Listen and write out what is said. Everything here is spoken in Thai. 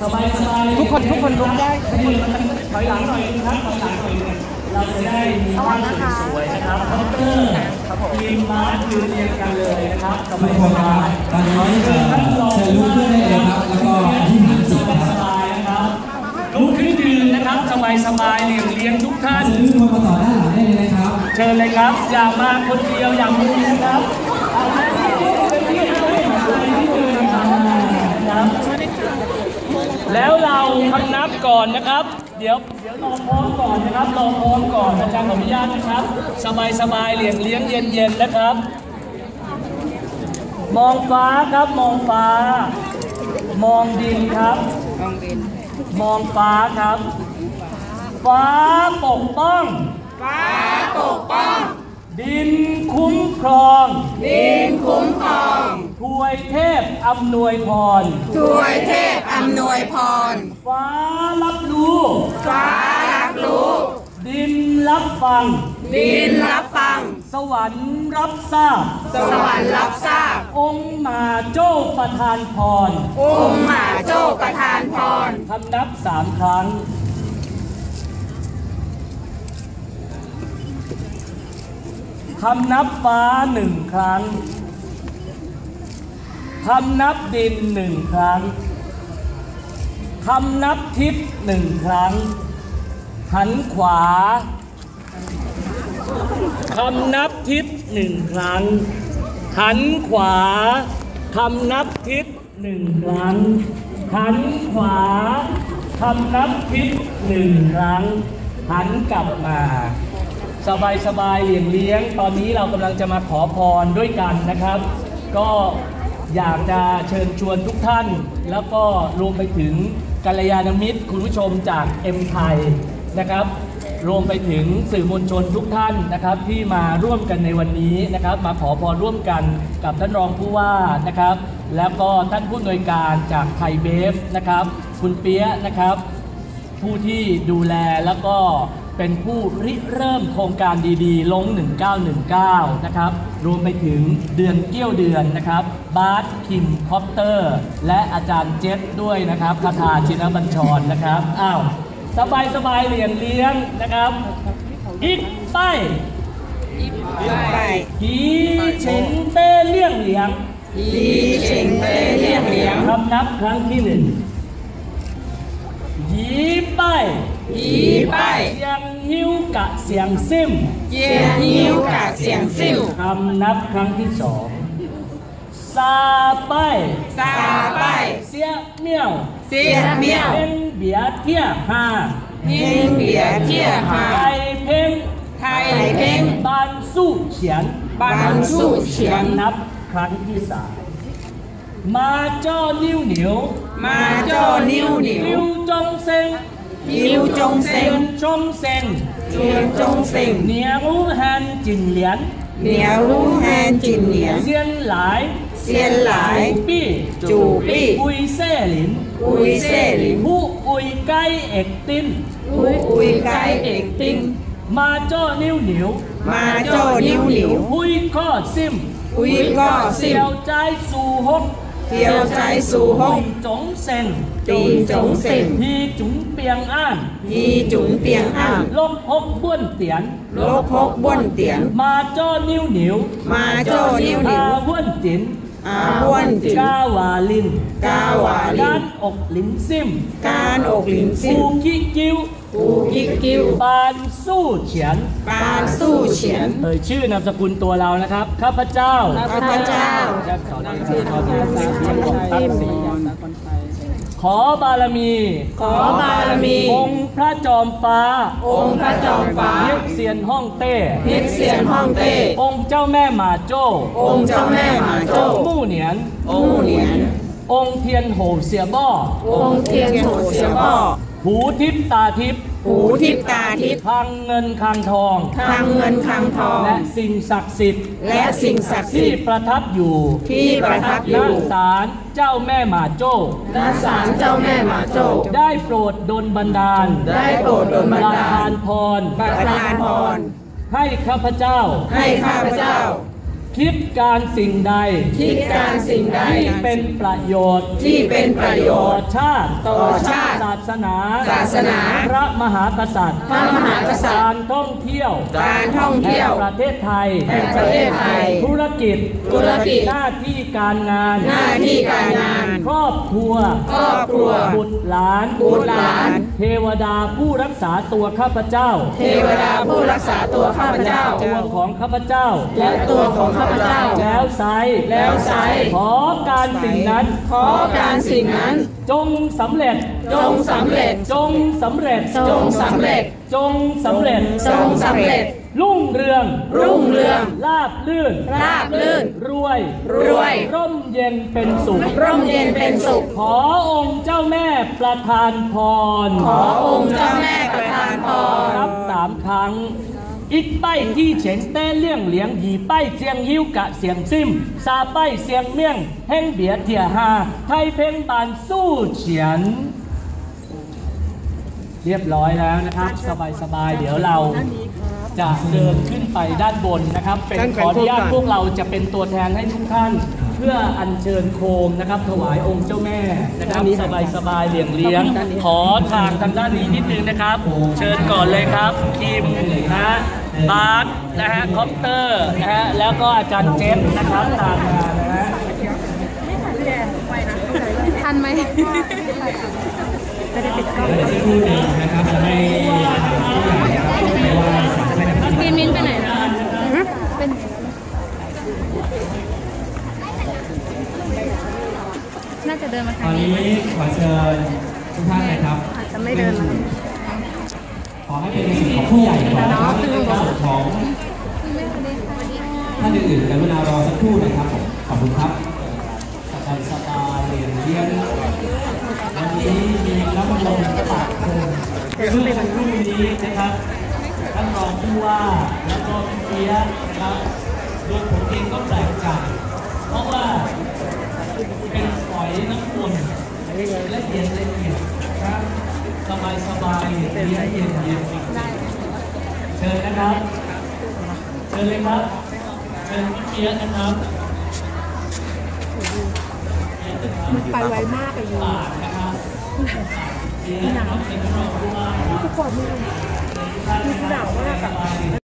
บายๆทุกคนลุกได้ถอยหลังหน่อยนะครับถอยหลังหน่อยเราจะได้มีภาพสวยๆนะครับคอมเตอร์ทีมมายืนเรียงกันเลยนะครับสบายๆตอนนี้เชิญลุกขึ้นได้เลยครับแล้วก็อธิษฐานจิตครับลุกขึ้นยืนนะครับสบายๆเรียงทุกท่านลุกขึ้นมาต่อด้านหลังได้เลยนะครับเชิญเลยครับอย่ามาคนเดียวอย่างนี้นะครับแล้วเราคำนับก่อนนะครับเดี๋ยวรอพร้อมก่อนนะครับรอพร้อมก่อนอาจารย์ขออนุญาตนะครับสบายๆเลี้ยงเย็นๆนะครับมองฟ้าครับมองฟ้ามองดินครับมองฟ้าครับฟ้าปกป้องดินคุ้มครองถวยเทพอำนวยพรฟ้ารับรู้ดินรับฟังสวรรค์รับทราบองค์มาโจ้ประทานพรคำนับ3 ครั้งคำนับฟ้า1 ครั้งคำนับดิน1 ครั้งคำนับทิศ1 ครั้งหันขวาคำนับทิศ1 ครั้งหันขวาคำนับทิศ1 ครั้งหันขวาคำนับทิศ1 ครั้งหันกลับมาสบายๆเลี้ยงตอนนี้เรากำลังจะมาขอพรด้วยกันนะครับก็อยากจะเชิญชวนทุกท่านแล้วก็รวมไปถึงกัลยาณมิตรคุณผู้ชมจากเอ็มไทยนะครับรวมไปถึงสื่อมวลชนทุกท่านนะครับที่มาร่วมกันในวันนี้นะครับมาขอพรร่วมกันกับท่านรองผู้ว่านะครับแล้วก็ท่านผู้อำนวยการจากไทยเบฟนะครับคุณเปี๊ยะนะครับผู้ที่ดูแลแล้วก็เป็นผู้ริเริ่มโครงการดีๆลง1919นะครับรวมไปถึงเดือนเกี้ยวเดือนนะครับบาสคิมคอปเตอร์และอาจารย์เจษด้วยนะครับคาถาชินบัญชรนะครับสบายเลี้ยงนะครับอีกไปหีเฉิงเต้เลี่ยงเหลียงคำนับครั้งที่1หีไปเสียงหิ้วกะเสียงซิมคำนับครั้งที่2ซาไปเสียเมี่ยวเพ่งเบียเที่ยหาไทยเพ่งบานสู้เขียนนับครั้งที่3มาจ้อนิ้วเหนียวนิ้วจงเซ็งเหนียวรู้แฮนจินเหลียนเซียนหลายจูปี้อุยเซ่หลินผู้อุยไกเอกตินมาจ้อนิ้วเหนียวอุยข้อซิมเสี่ยวใจสู่หกจงเซ็งฮีจุ๋งเปียงอ้านลบหกบ้วนเตียนมาจ้อนิ้วเหนียวอาบ้วนจินกาวาลินการอกลิ้นซิมปูคิกิ้วปานสู้เฉียนชื่อนามสกุลตัวเรานะครับข้าพเจ้าขอบารมีองค์พระจอมฟ้าเฮ็ดเซียนฮ่องเต้องค์เจ้าแม่หมาโจ้มู่เหนียนองค์เทียนโหเสียบ้อหูทิพตาทิพคลังเงินคลังทองและสิ่งศักดิ์สิทธิ์ที่ประทับอยู่ณศาลเจ้าแม่หมาโจ้ได้โปรดดลบันดาลประทานพรให้ข้าพเจ้าคิดการสิ่งใดที่เป็นประโยชน์ต่อชาติศาสนาพระมหากษัตริย์การท่องเที่ยวแห่งประเทศไทยธุรกิจหน้าที่การงานครอบครัวบุตรหลานเทวดาผู้รักษาตัวข้าพเจ้าตัวของข้าพเจ้าแล้วไซขอการสิ่งนั้นจงสำเร็จรุ่งเรืองลาบลื่นรวยร่มเย็นเป็นสุขขอองค์เจ้าแม่ประทานพรรับ3 ครั้งอีกป้ายที่เฉินเต้เลี่ยงเหลียงหยีป้ายเจียงยิ้วกะเสียงซิมซาป้ายเสียงเมี่ยงแห่งเบียเทียฮาไทยเพ่งบานสู้เฉียนเรียบร้อยแล้วนะครับสบายๆเดี๋ยวเราจะเดินขึ้นไปด้านบนนะครับเป็นขออนุญาตพวกเราจะเป็นตัวแทนให้ทุกท่านเพื่ออัญเชิญโคมนะครับถวายองค์เจ้าแม่นะครับสบายๆเลี้ยงขอทางด้านนี้นิดนึงนะครับเชิญก่อนเลยครับคิมนะบาสนะฮะคอปเตอร์นะฮะแล้วก็อาจารย์เจฟนะครับตามมานะฮะทันไหมนะครับจะให้พี่มิ้นไปไหนนะเป็นน่าจะเดินมาทางนี้ตอนนี้ขอเชิญทุกท่านเลยครับอาจจะไม่เดินมาขอให้เป็นในส่วนของผู้ใหญ่ก่อนนะครับในส่วนของท่านอื่นๆกรุณารอสักครู่นะครับผมขอบคุณครับสบายเรียนวันนี้มีน้ำลมปากโคมเมื่อสักครู่นี้นะครับท่านรองผู้ว่าแล้วก็พี่เปียนะครับโดยผมเองก็แปลกใจเพราะว่าเป็นฝอยน้ำวนและเย็นครับสบายเย็นเชิญนะครับเชิญเลยครับเชิญพี่เปียนะครับมันไปไวมากเลยนะครับ